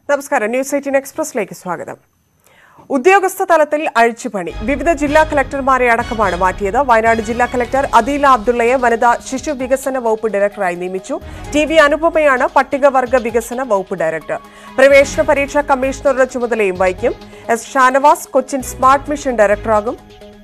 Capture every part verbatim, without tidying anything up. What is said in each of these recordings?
നമസ്കാരം. News eighteen എക്സ്പ്രസിലേക്ക് സ്വാഗതം. ഉദ്യോഗസ്ഥ തലത്തിൽ അഴിച്ചുപണി. വിവിധ ജില്ലാ കളക്ടർമാരെ അടക്കമാണ് മാറ്റിയത്. വയനാട് ജില്ലാ കളക്ടർ അദീല അബ്ദുള്ളയെ വനിതാ ശിശു വികസന വകുപ്പ് ഡയറക്ടറായി നിയമിച്ചു. ടി വി അനുപമയാണ് പട്ടികവർഗ വികസന വകുപ്പ് ഡയറക്ടർ. പ്രവേശന പരീക്ഷാ കമ്മീഷണറുടെ ചുമതലയും വഹിക്കും. S Shanavas Cochin smart mission ഡയറക്ടറാകും.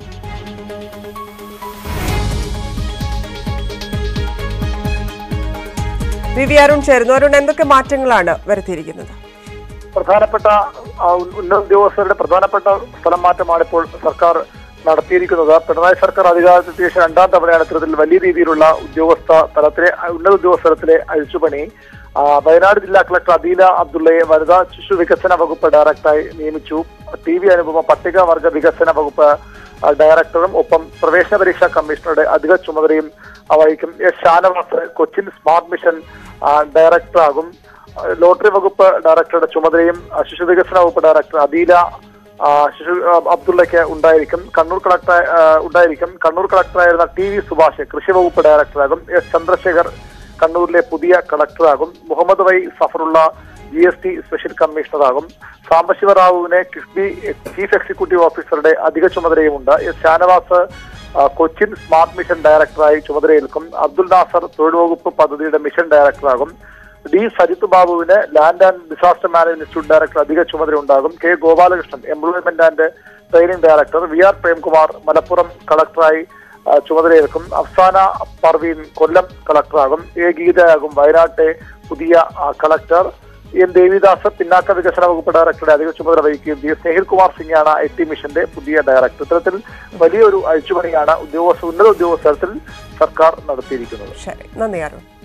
വി വി അരുൺ ചേരുന്നു. അരുൺ, എന്തൊക്കെ മാറ്റങ്ങളാണ് വരുത്തിയിരിക്കുന്നത്? പ്രധാനപ്പെട്ട ഉന്നത ഉദ്യോഗസ്ഥരുടെ പ്രധാനപ്പെട്ട സ്ഥലം മാറ്റമാണ് ഇപ്പോൾ സർക്കാർ നടത്തിയിരിക്കുന്നത്. പിണറായി സർക്കാർ അധികാരത്തിൽ ശേഷം രണ്ടാം തവണയാണ് ഇത്തരത്തിൽ വലിയ രീതിയിലുള്ള ഉദ്യോഗസ്ഥ തലത്തിലെ ഉന്നത ഉദ്യോഗസ്ഥ തലത്തിലെ അഴിച്ചുപണി. വയനാട് ജില്ലാ കളക്ടർ അദീല അബ്ദുള്ളയെ വനിതാ ശിശു വികസന വകുപ്പ് ഡയറക്ടറായി നിയമിച്ചു. ടി വി അനുപമ പട്ടികവർഗ വികസന വകുപ്പ് ഡയറക്ടറും ഒപ്പം പ്രവേശന പരീക്ഷാ കമ്മീഷണറുടെ അധിക ചുമതലയും വഹിക്കും. S Shanavas Cochin smart mission ഡയറക്ടറാകും. ലോട്ടറി വകുപ്പ് ഡയറക്ടറുടെ ചുമതലയും ശിശു വികസന വകുപ്പ് ഡയറക്ടർ അദീല ശിശു അബ്ദുള്ളയ്ക്ക് ഉണ്ടായിരിക്കും. കണ്ണൂർ കളക്ടർ ഉണ്ടായിരിക്കും കണ്ണൂർ കളക്ടറായിരുന്ന ടി വി സുഭാഷ് കൃഷി വകുപ്പ് ഡയറക്ടറാകും. എസ് ചന്ദ്രശേഖർ കണ്ണൂരിലെ പുതിയ കളക്ടറാകും. Muhammad Y Zafarulla G S T special കമ്മീഷണറാകും. സാംബശിവറാവുവിനെ കിഫ്ബി ചീഫ് എക്സിക്യൂട്ടീവ് ഓഫീസറുടെ അധിക ചുമതലയുമുണ്ട്. S Shanavas Cochin smart mission ഡയറക്ടറായി ചുമതലയേൽക്കും. അബ്ദുൽ നാസർ തൊഴിൽ വകുപ്പ് പദ്ധതിയുടെ മിഷൻ ഡയറക്ടറാകും. ഡി സജിത് ബാബുവിന് land and disaster management institute director അധിക ചുമതല ഉണ്ടാകും. K Gopalakrishnan employment and training director. V R Premkumar Malappuram കളക്ടറായി ചുമതലയേൽക്കും. അഫ്സാന പർവീൻ കൊല്ലം കളക്ടറാകും. എ ഗീതയാകും വയനാട്ടെ പുതിയ കളക്ടർ. എൻ ദേവിദാസ് പിന്നാക്ക വികസന വകുപ്പ് ഡയറക്ടറുടെ അധിക ചുമതല വഹിക്കുകയും ചെയ്യും. സ്നേഹിൽ കുമാർ സിംഗാണ് ഐ ടി മിഷന്റെ പുതിയ ഡയറക്ടർ. ഇത്തരത്തിൽ വലിയൊരു അഴിച്ചുപണിയാണ് ഉദ്യോഗസ്ഥ ഉന്നത ഉദ്യോഗസ്ഥ തലത്തിൽ സർക്കാർ നടത്തിയിരിക്കുന്നത്. ശരി, നന്ദി അരുൺ.